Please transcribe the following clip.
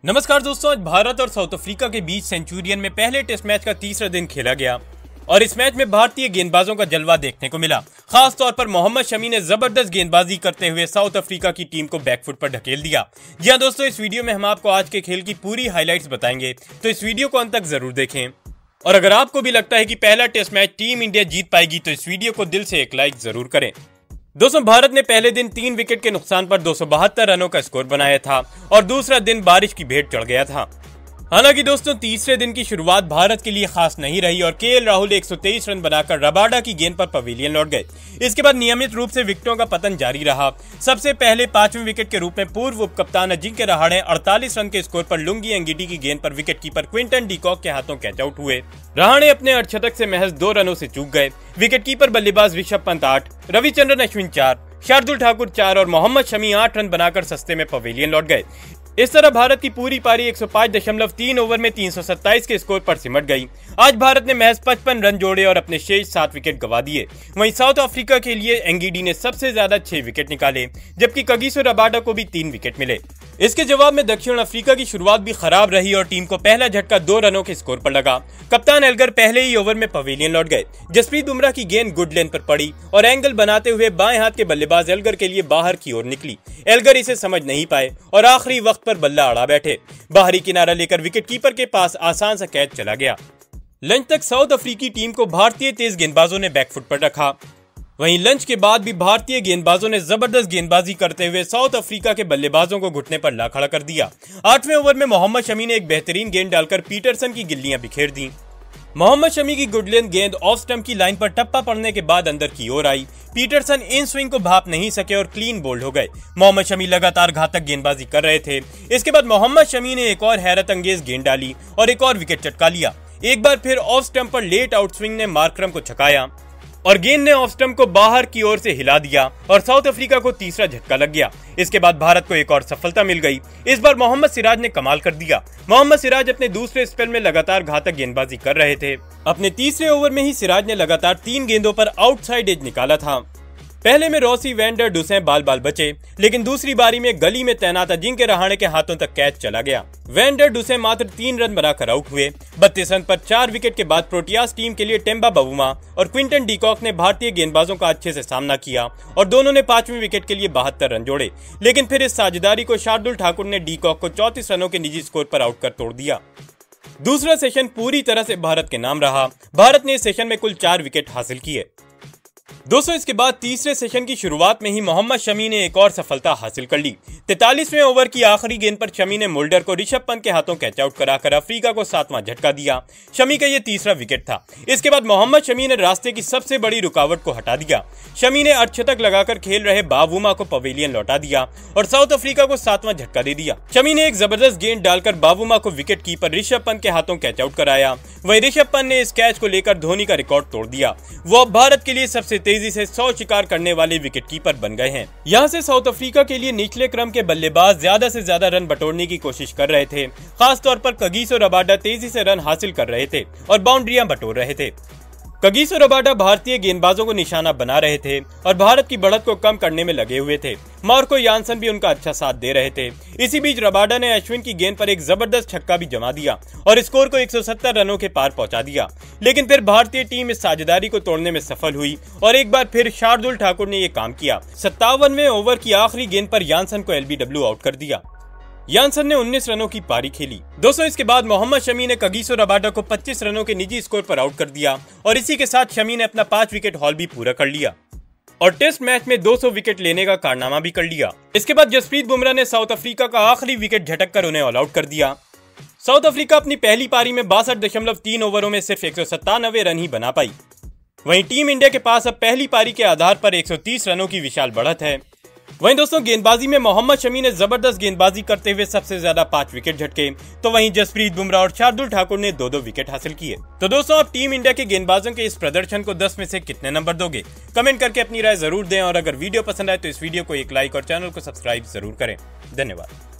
नमस्कार दोस्तों, आज भारत और साउथ अफ्रीका के बीच सेंचुरियन में पहले टेस्ट मैच का तीसरा दिन खेला गया और इस मैच में भारतीय गेंदबाजों का जलवा देखने को मिला। खास तौर पर मोहम्मद शमी ने जबरदस्त गेंदबाजी करते हुए साउथ अफ्रीका की टीम को बैकफुट पर ढकेल दिया। जी हां दोस्तों, इस वीडियो में हम आपको आज के खेल की पूरी हाईलाइट्स बताएंगे, तो इस वीडियो को अंत तक जरूर देखें। और अगर आपको भी लगता है कि पहला टेस्ट मैच टीम इंडिया जीत पाएगी तो इस वीडियो को दिल से एक लाइक जरूर करें। दोस्तों, भारत ने पहले दिन 3 विकेट के नुकसान पर 272 रनों का स्कोर बनाया था और दूसरा दिन बारिश की भेंट चढ़ गया था। हालांकि दोस्तों, तीसरे दिन की शुरुआत भारत के लिए खास नहीं रही और केएल राहुल 123 रन बनाकर रबाडा की गेंद पर पवेलियन लौट गए। इसके बाद नियमित रूप से विकेटों का पतन जारी रहा। सबसे पहले 5वें विकेट के रूप में पूर्व उप कप्तान अजिंक्य रहाणे 48 रन के स्कोर पर लुंगी एंगिटी की गेंद पर विकेटकीपर क्विंटन डी कॉक के हाथों कैच आउट हुए। रहाणे अपने अर्धशतक से महज 2 रनों से चूक गए। विकेटकीपर बल्लेबाज ऋषभ पंत 8, रविचंद्रन अश्विन 4, शार्दुल ठाकुर 4 और मोहम्मद शमी 8 रन बनाकर सस्ते में पवेलियन लौट गए। इस तरह भारत की पूरी पारी 105.3 ओवर में 327 के स्कोर पर सिमट गई। आज भारत ने महज 55 रन जोड़े और अपने शेष 7 विकेट गंवा दिए। वहीं साउथ अफ्रीका के लिए एंगिडी ने सबसे ज्यादा 6 विकेट निकाले, जबकि कगिसो रबाडा को भी 3 विकेट मिले। इसके जवाब में दक्षिण अफ्रीका की शुरुआत भी खराब रही और टीम को पहला झटका 2 रनों के स्कोर पर लगा। कप्तान एल्गर पहले ही ओवर में पवेलियन लौट गए। जसप्रीत बुमराह की गेंद गुड लेंथ पर पड़ी और एंगल बनाते हुए बाएं हाथ के बल्लेबाज एल्गर के लिए बाहर की ओर निकली। एल्गर इसे समझ नहीं पाए और आखिरी वक्त पर बल्ला अड़ा बैठे। बाहरी किनारा लेकर विकेटकीपर के पास आसान सा कैच चला गया। लंच तक साउथ अफ्रीकी टीम को भारतीय तेज गेंदबाजों ने बैकफुट पर रखा। वहीं लंच के बाद भी भारतीय गेंदबाजों ने जबरदस्त गेंदबाजी करते हुए साउथ अफ्रीका के बल्लेबाजों को घुटने पर ला खड़ा कर दिया। 8वें ओवर में मोहम्मद शमी ने एक बेहतरीन गेंद डालकर पीटरसन की गिल्लियां बिखेर दी। मोहम्मद शमी की गुड लेंथ गेंद ऑफ स्टंप की लाइन पर टप्पा पड़ने के बाद अंदर की ओर आई। पीटरसन इन स्विंग को भाप नहीं सके और क्लीन बोल्ड हो गए। मोहम्मद शमी लगातार घातक गेंदबाजी कर रहे थे। इसके बाद मोहम्मद शमी ने एक और हैरत अंगेज गेंद डाली और एक और विकेट चटका लिया। एक बार फिर ऑफ स्टंप पर लेट आउट स्विंग ने मार्करम को छकाया और गेंद ने ऑफ स्टंप को बाहर की ओर से हिला दिया और साउथ अफ्रीका को तीसरा झटका लग गया। इसके बाद भारत को एक और सफलता मिल गई। इस बार मोहम्मद सिराज ने कमाल कर दिया। मोहम्मद सिराज अपने दूसरे स्पेल में लगातार घातक गेंदबाजी कर रहे थे। अपने तीसरे ओवर में ही सिराज ने लगातार 3 गेंदों पर आउटसाइड एज निकाला था। पहले में रॉसी वैन डर डुसे बाल बचे, लेकिन दूसरी बारी में गली में तैनात अजिंक्य रहाणे के हाथों तक कैच चला गया। वैन डर डुसे मात्र 3 रन बनाकर आउट हुए। 32 रन पर 4 विकेट के बाद प्रोटियास टीम के लिए टेम्बा बवुमा और क्विंटन डी कॉक ने भारतीय गेंदबाजों का अच्छे से सामना किया और दोनों ने 5वें विकेट के लिए 72 रन जोड़े। लेकिन फिर इस साझेदारी को शार्दुल ठाकुर ने डी कॉक को 34 रनों के निजी स्कोर पर आउट कर तोड़ दिया। दूसरा सेशन पूरी तरह से भारत के नाम रहा। भारत ने इस सेशन में कुल 4 विकेट हासिल किए। दोस्तों, इसके बाद तीसरे सेशन की शुरुआत में ही मोहम्मद शमी ने एक और सफलता हासिल कर ली। 43वें ओवर की आखिरी गेंद पर शमी ने मुल्डर को ऋषभ पंत के हाथों कैच आउट कराकर अफ्रीका को 7वां झटका दिया। शमी का यह तीसरा विकेट था। इसके बाद मोहम्मद शमी ने रास्ते की सबसे बड़ी रुकावट को हटा दिया। शमी ने अर्धशतक लगाकर खेल रहे बावुमा को पवेलियन लौटा दिया और साउथ अफ्रीका को 7वां झटका दे दिया। शमी ने एक जबरदस्त गेंद डालकर बावुमा को विकेट कीपर ऋषभ पंत के हाथों कैच आउट कराया। वहीं ऋषभ पंत ने इस कैच को लेकर धोनी का रिकॉर्ड तोड़ दिया। वो अब भारत के लिए सबसे तेजी से 100 शिकार करने वाले विकेटकीपर बन गए हैं। यहां से साउथ अफ्रीका के लिए निचले क्रम के बल्लेबाज ज्यादा से ज्यादा रन बटोरने की कोशिश कर रहे थे। खासतौर पर कगिसो रबाडा तेजी से रन हासिल कर रहे थे और बाउंड्रियां बटोर रहे थे। कगिसो रबाडा भारतीय गेंदबाजों को निशाना बना रहे थे और भारत की बढ़त को कम करने में लगे हुए थे। मार्को यानसन भी उनका अच्छा साथ दे रहे थे। इसी बीच रबाडा ने अश्विन की गेंद पर एक जबरदस्त छक्का भी जमा दिया और स्कोर को 170 रनों के पार पहुंचा दिया। लेकिन फिर भारतीय टीम इस साझेदारी को तोड़ने में सफल हुई और एक बार फिर शार्दुल ठाकुर ने ये काम किया। 57वें ओवर की आखिरी गेंद पर यानसन को एलबीडब्ल्यू आउट कर दिया। यानसन ने 19 रनों की पारी खेली। दोस्तों, इसके बाद मोहम्मद शमी ने कगिसो रबाडा को 25 रनों के निजी स्कोर पर आउट कर दिया और इसी के साथ शमी ने अपना 5 विकेट हॉल भी पूरा कर लिया और टेस्ट मैच में 200 विकेट लेने का कारनामा भी कर लिया। इसके बाद जसप्रीत बुमराह ने साउथ अफ्रीका का आखिरी विकेट झटक कर उन्हें ऑल आउट कर दिया। साउथ अफ्रीका अपनी पहली पारी में 62.3 ओवरों में सिर्फ 197 रन ही बना पाई। वहीं टीम इंडिया के पास अब पहली पारी के आधार पर 130 रनों की विशाल बढ़त है। वहीं दोस्तों, गेंदबाजी में मोहम्मद शमी ने जबरदस्त गेंदबाजी करते हुए सबसे ज्यादा 5 विकेट झटके, तो वहीं जसप्रीत बुमराह और शार्दुल ठाकुर ने 2-2 विकेट हासिल किए। तो दोस्तों, आप टीम इंडिया के गेंदबाजों के इस प्रदर्शन को 10 में से कितने नंबर दोगे? कमेंट करके अपनी राय जरूर दें और अगर वीडियो पसंद आए तो इस वीडियो को एक लाइक और चैनल को सब्सक्राइब जरूर करें। धन्यवाद।